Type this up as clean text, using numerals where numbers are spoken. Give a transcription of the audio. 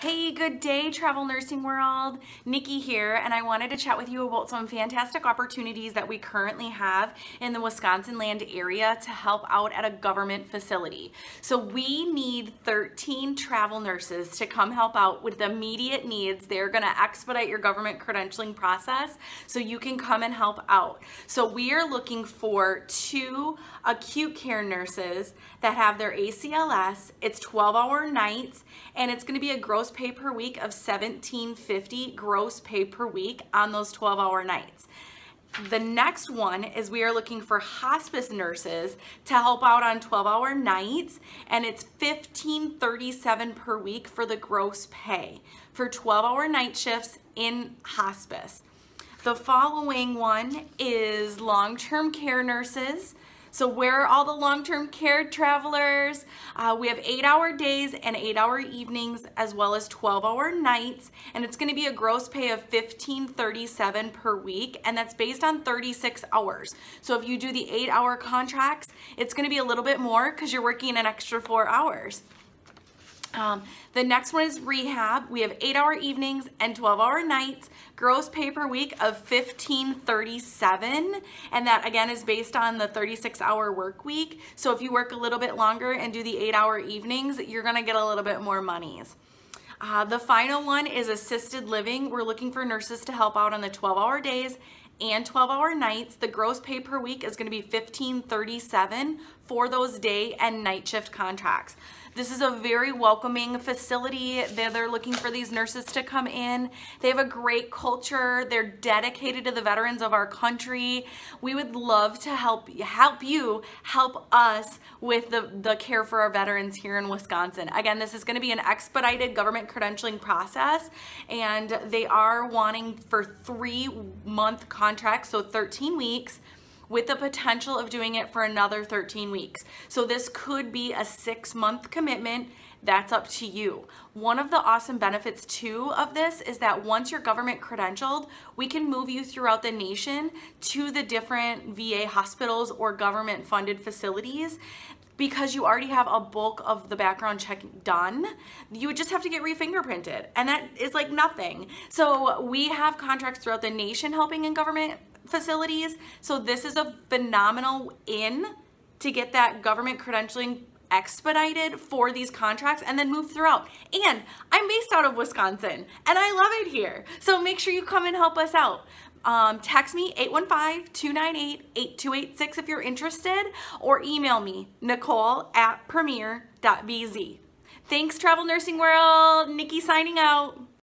Hey, good day, Travel Nursing World. Nikki here, and I wanted to chat with you about some fantastic opportunities that we currently have in the Wisconsin land area to help out at a government facility. So we need 13 travel nurses to come help out with the immediate needs. They're gonna expedite your government credentialing process so you can come and help out. So we are looking for 2 acute care nurses that have their ACLS. It's 12-hour nights, and it's gonna be a gross pay per week of $17.50 gross pay per week on those 12-hour nights. The next one is we are looking for hospice nurses to help out on 12-hour nights, and it's $15.37 per week for the gross pay for 12-hour night shifts in hospice. The following one is long-term care nurses. So where are all the long-term care travelers? We have 8-hour days and 8-hour evenings, as well as 12-hour nights, and it's gonna be a gross pay of $15.37 per week, and that's based on 36 hours. So if you do the 8-hour contracts, it's gonna be a little bit more because you're working an extra 4 hours. The next one is rehab. We have 8-hour evenings and 12-hour nights, gross pay per week of $15.37, and that again is based on the 36-hour work week. So if you work a little bit longer and do the 8-hour evenings, you're gonna get a little bit more monies. The final one is assisted living. We're looking for nurses to help out on the 12-hour days and 12-hour nights. The gross pay per week is going to be $15.37 for those day and night shift contracts. This is a very welcoming facility. They're looking for these nurses to come in. They have a great culture. They're dedicated to the veterans of our country. We would love to help us with the care for our veterans here in Wisconsin. Again, this is going to be an expedited government credentialing process, and they are wanting for 3-month contracts, so 13 weeks, with the potential of doing it for another 13 weeks. So this could be a 6-month commitment. That's up to you. One of the awesome benefits too of this is that once you're government credentialed, we can move you throughout the nation to the different VA hospitals or government funded facilities. Because you already have a bulk of the background check done, you would just have to get re-fingerprinted, and that is like nothing. So we have contracts throughout the nation helping in government facilities, so this is a phenomenal to get that government credentialing expedited for these contracts and then move throughout. And I'm based out of Wisconsin, and I love it here, so make sure you come and help us out. Text me 815-298-8286 if you're interested, or email me nicole@premier.bz. Thanks, Travel Nursing World. Nikki signing out.